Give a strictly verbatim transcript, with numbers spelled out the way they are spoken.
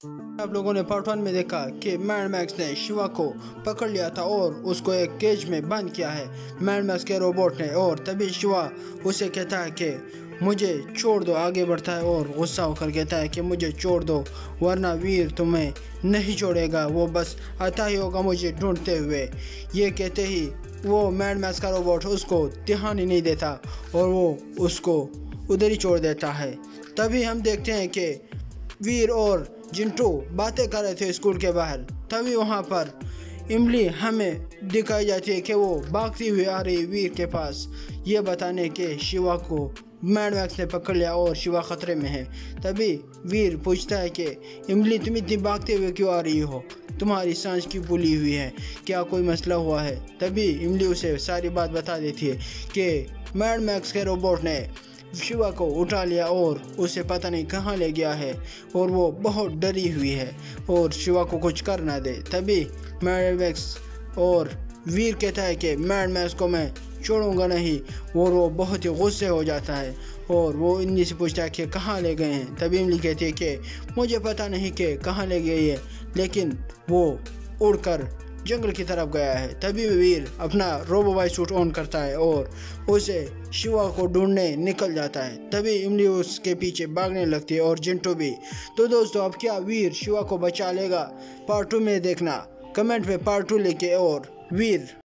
आप लोगों ने पार्ट वन में देखा कि मैड मैक्स ने शिवा को पकड़ लिया था और उसको एक केज में बंद किया है मैड मैक्स के रोबोट ने। और तभी शिवा उसे कहता है कि मुझे छोड़ दो, आगे बढ़ता है और गुस्सा होकर कहता है कि मुझे छोड़ दो वरना वीर तुम्हें नहीं छोड़ेगा, वो बस आता ही होगा मुझे ढूंढते हुए। ये कहते ही वो मैड मैक्स का रोबोट उसको ध्यान ही नहीं देता और वो उसको उधर ही छोड़ देता है। तभी हम देखते हैं कि वीर और जिंटू बातें कर रहे थे स्कूल के बाहर। तभी वहाँ पर इमली हमें दिखाई जाती है कि वो भागती हुई आ रही वीर के पास, ये बताने के शिवा को मैड मैक्स ने पकड़ लिया और शिवा खतरे में है। तभी वीर पूछता है कि इमली तुम इतनी भागते हुए क्यों आ रही हो, तुम्हारी सांस क्यों फूली हुई है, क्या कोई मसला हुआ है। तभी इमली उसे सारी बात बता देती है कि मैड मैक्स के रोबोट ने शिवा को उठा लिया और उसे पता नहीं कहाँ ले गया है और वो बहुत डरी हुई है और शिवा को कुछ कर ना दे। तभी मैड मैक्स और वीर कहता है कि मैड मैक्स को मैं छोड़ूंगा नहीं और वो बहुत ही गुस्से हो जाता है और वो इमली से पूछता है कि कहाँ ले गए हैं। तभी इमली कहती है कि मुझे पता नहीं कि कहाँ ले गई है, लेकिन वो उड़कर जंगल की तरफ गया है। तभी वीर अपना रोबोबाई सूट ऑन करता है और उसे शिवा को ढूंढने निकल जाता है। तभी इमली उसके पीछे भागने लगती है और जिंटू भी। तो दोस्तों, अब क्या वीर शिवा को बचा लेगा? पार्ट टू में देखना। कमेंट में पार्ट टू लिखे और वीर